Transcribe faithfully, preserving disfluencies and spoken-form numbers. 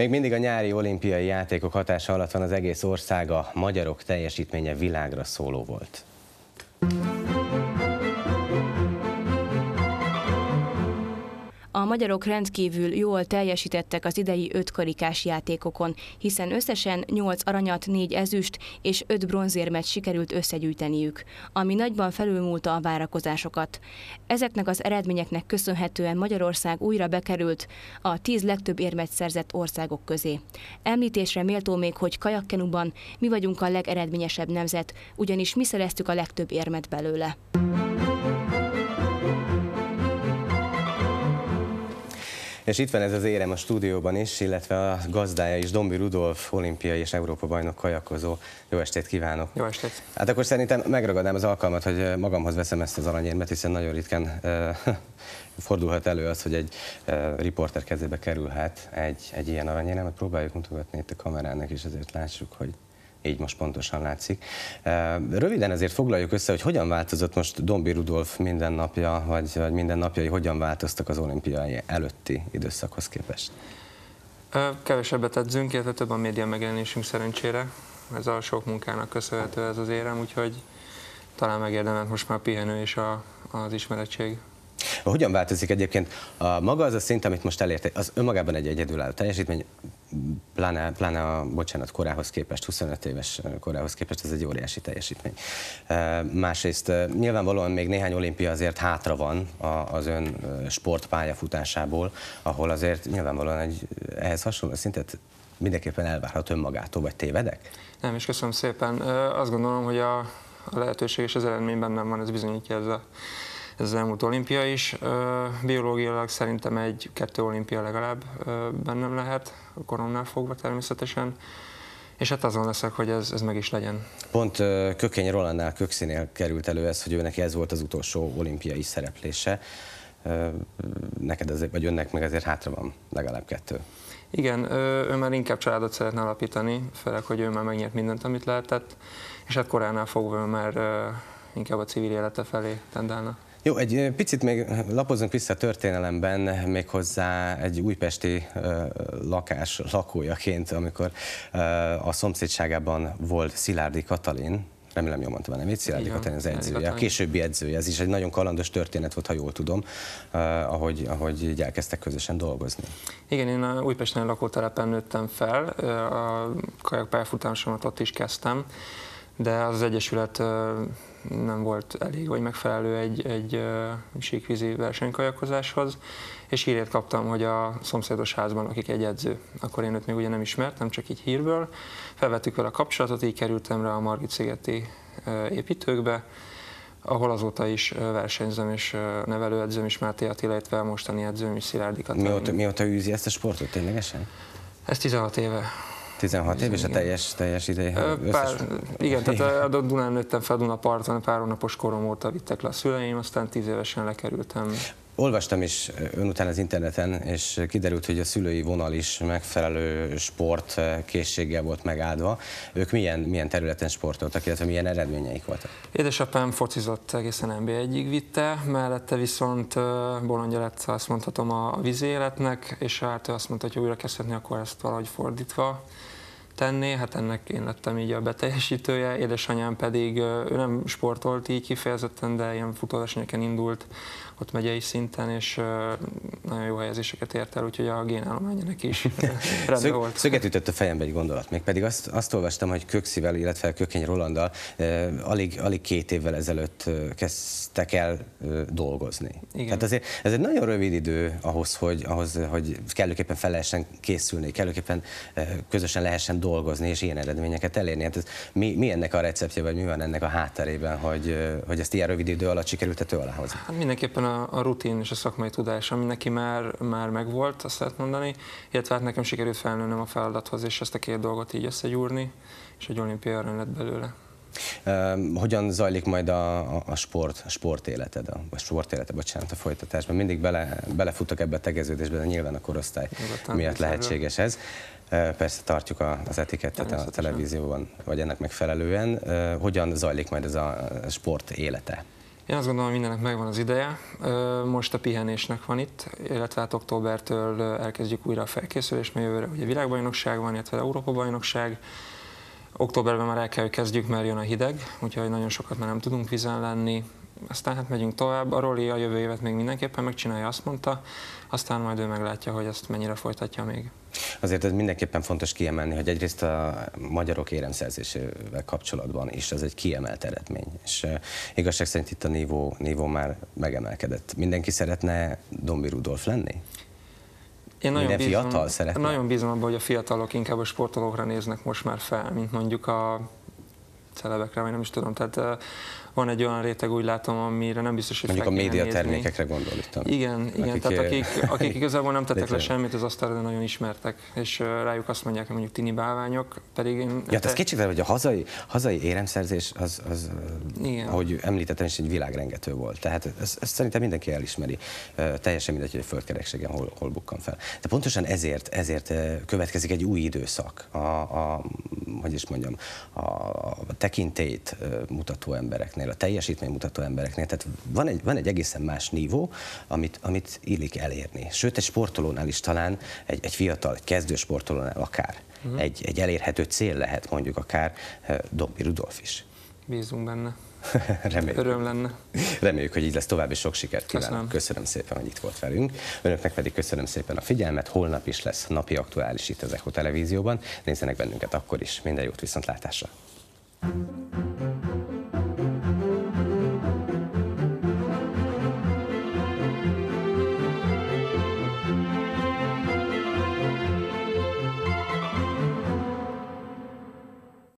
Még mindig a nyári olimpiai játékok hatása alatt van az egész ország, a magyarok teljesítménye világra szóló volt. A magyarok rendkívül jól teljesítettek az idei ötkarikás játékokon, hiszen összesen nyolc aranyat, négy ezüst és öt bronzérmet sikerült összegyűjteniük, ami nagyban felülmúlta a várakozásokat. Ezeknek az eredményeknek köszönhetően Magyarország újra bekerült a tíz legtöbb érmet szerzett országok közé. Említésre méltó még, hogy kajakkenuban mi vagyunk a legeredményesebb nemzet, ugyanis mi szereztük a legtöbb érmet belőle. És itt van ez az érem a stúdióban is, illetve a gazdája is, Dombi Rudolf, olimpiai és Európa-bajnok kajakozó. Jó estét kívánok! Jó estét! Hát akkor szerintem megragadnám az alkalmat, hogy magamhoz veszem ezt az aranyérmet, hiszen nagyon ritkán uh, fordulhat elő az, hogy egy uh, riporter kezébe kerülhet egy, egy ilyen aranyérmet. Próbáljuk mutogatni itt a kamerának, és azért lássuk, hogy így most pontosan látszik. Röviden ezért foglaljuk össze, hogy hogyan változott most Dombi Rudolf mindennapja, vagy, vagy mindennapjai hogyan változtak az olimpiai előtti időszakhoz képest? Kevesebbet edzünk, illetve több a média megjelenésünk szerencsére. Ez a sok munkának köszönhető ez az érem, úgyhogy talán megérdemelt most már a pihenő és a, az ismerettség. Hogyan változik egyébként a maga az a szint, amit most elérte, az önmagában egy egyedülálló teljesítmény, pláne, pláne a, bocsánat, korához képest, huszonöt éves korához képest, ez egy óriási teljesítmény. Másrészt nyilvánvalóan még néhány olimpia azért hátra van az ön sportpályafutásából, ahol azért nyilvánvalóan egy ehhez hasonló szintet mindenképpen elvárhat önmagától, vagy tévedek? Nem, és köszönöm szépen. Azt gondolom, hogy a, a lehetőség és az eredmény bennem van, ez bizonyítja ez a Ez az elmúlt olimpia is. Biológiailag szerintem egy-kettő olimpia legalább bennem lehet, a koromnál fogva természetesen, és hát azon leszek, hogy ez, ez meg is legyen. Pont Kökény Rolandnál, Kökszinél került elő ez, hogy ő neki ez volt az utolsó olimpiai szereplése. Neked azért, vagy önnek meg azért hátra van legalább kettő. Igen, ő már inkább családot szeretne alapítani, főleg, hogy ő már megnyert mindent, amit lehetett, és hát koránál fogva ő már inkább a civil élete felé tendálna. Jó, egy picit még lapozzunk vissza a történelemben, méghozzá egy újpesti uh, lakás lakójaként, amikor uh, a szomszédságában volt Szilárdhi Katalin, remélem jól mondtam a nevét, Szilárdhi Katalin az edzője, a későbbi edzője, ez is egy nagyon kalandos történet volt, ha jól tudom, uh, ahogy, ahogy így elkezdtek közösen dolgozni. Igen, én a újpestnél lakótelepen nőttem fel, a kajakpályafutásomat ott is kezdtem, de az, az egyesület nem volt elég vagy megfelelő egy, egy síkvízi versenykajakozáshoz, és hírét kaptam, hogy a szomszédos házban lakik egy edző. Akkor én őt még ugye nem ismertem, csak így hírből. Felvettük vele a kapcsolatot, így kerültem rá a Margit-szigeti építőkbe, ahol azóta is versenyzem, és nevelőedzőm is Máté Attila, illetve a mostani edzőm is Szilárdhi Katalin. Mióta, mióta űzi ezt a sportot ténylegesen? Ez tizenhat éve. tizenhat év, és a teljes, teljes ideje? Pár, igen, tehát a Dunán nőttem fel, Dunaparton, pár hónapos korom óta vittek le a szüleim, aztán tíz évesen lekerültem. Olvastam is ön után az interneten, és kiderült, hogy a szülői vonal is megfelelő sportkészséggel volt megáldva. Ők milyen, milyen területen sportoltak, illetve milyen eredményeik voltak? Édesapám focizott, egészen en bé egyig vitte, mellette viszont bolondja lett, azt mondhatom, a vízi életnek, és hát ő azt mondta, hogy újra kezdhetni, akkor ezt valahogy fordítva tenni, hát ennek én lettem így a beteljesítője, édesanyám pedig, ő nem sportolt így kifejezetten, de ilyen futóversenyeken indult, ott megyei szinten, és nagyon jó helyezéseket ért el, úgyhogy a génállománya neki is rendben Szög, volt. Szöget ütött a fejembe egy gondolat, mégpedig azt, azt olvastam, hogy Kökszivel, illetve Kökény Rolanddal eh, alig, alig két évvel ezelőtt eh, kezdtek el eh, dolgozni. Igen. Tehát azért ez egy nagyon rövid idő ahhoz, hogy, ahhoz, hogy kellőképpen fel lehessen készülni, kellőképpen eh, közösen lehessen dolgozni, és ilyen eredményeket elérni. Hát ez, mi, mi ennek a receptje, vagy mi van ennek a hátterében, hogy, eh, hogy ezt ilyen rövid idő alatt sikerült tető alá hozni? Hát mindenképpen a, a rutin és a szakmai tudás, ami neki már, már megvolt, azt lehet mondani, illetve hát nekem sikerült felnőnöm a feladathoz, és ezt a két dolgot így összegyúrni, és egy olimpiai arany lett belőle. Uh, hogyan zajlik majd a, a, a sport, a sportéleted, a, a sportélete, bocsánat, a folytatásban? Mindig bele, belefutok ebbe a tegeződésbe, de nyilván a korosztály Nyugodtan miatt lehetséges ez. Uh, persze tartjuk a, az etikettet a televízióban, vagy ennek megfelelően. Uh, hogyan zajlik majd ez a sport élete? Én azt gondolom, hogy mindennek megvan az ideje. Most a pihenésnek van itt, illetve hát októbertől elkezdjük újra a felkészülést, mert jövőre ugye világbajnokság van, illetve Európa-bajnokság. Októberben már el kell, hogy kezdjük, mert jön a hideg, úgyhogy nagyon sokat már nem tudunk vízen lenni. Aztán hát megyünk tovább. A Roli a jövő évet még mindenképpen megcsinálja, azt mondta, aztán majd ő meglátja, hogy ezt mennyire folytatja még. Azért ez mindenképpen fontos kiemelni, hogy egyrészt a magyarok éremszerzésével kapcsolatban is ez egy kiemelt eredmény, és uh, igazság szerint itt a nívó, nívó már megemelkedett. Mindenki szeretne Dombi Rudolf lenni? Én nagyon Minden bízom, fiatal szeretne? Nagyon bízom abban, hogy a fiatalok inkább a sportolókra néznek most már fel, mint mondjuk a celebekre, vagy nem is tudom. Tehát uh, van egy olyan réteg, úgy látom, amire nem biztos, hogy mondjuk fel a kéne médiatermékekre gondoltam. Igen, igen, akik, tehát akik, akik igazából nem tettek le létre. semmit az asztalra, de nagyon ismertek, és uh, rájuk azt mondják, hogy mondjuk tini bálványok, pedig én... Ja, ez kétségtelen, hogy a hazai, hazai éremszerzés, az, az igen. ahogy említettem, is egy világrengető volt. Tehát ezt, ezt szerintem mindenki elismeri. Uh, teljesen mindegy, hogy a földkerekségen hol, hol bukkan fel. De pontosan ezért, ezért uh, következik egy új időszak. A, a, hogy is mondjam, a, a tekintélyt uh, mutató embereknél, a teljesítmény mutató embereknél. Tehát van egy, van egy egészen más nívó, amit, amit illik elérni. Sőt, egy sportolónál is talán, egy, egy fiatal, egy kezdő sportolónál akár. Uh-huh. egy, egy elérhető cél lehet mondjuk akár uh, Dombi Rudolf is. Bízunk benne. Reméljük. Öröm lenne. Reméljük, hogy így lesz, további sok sikert kívánok. Köszönöm. Köszönöm szépen, hogy itt volt velünk. Önöknek pedig köszönöm szépen a figyelmet. Holnap is lesz napi aktuális itt az Echo televízióban. Nézzenek bennünket akkor is. Minden jót, viszontlátásra!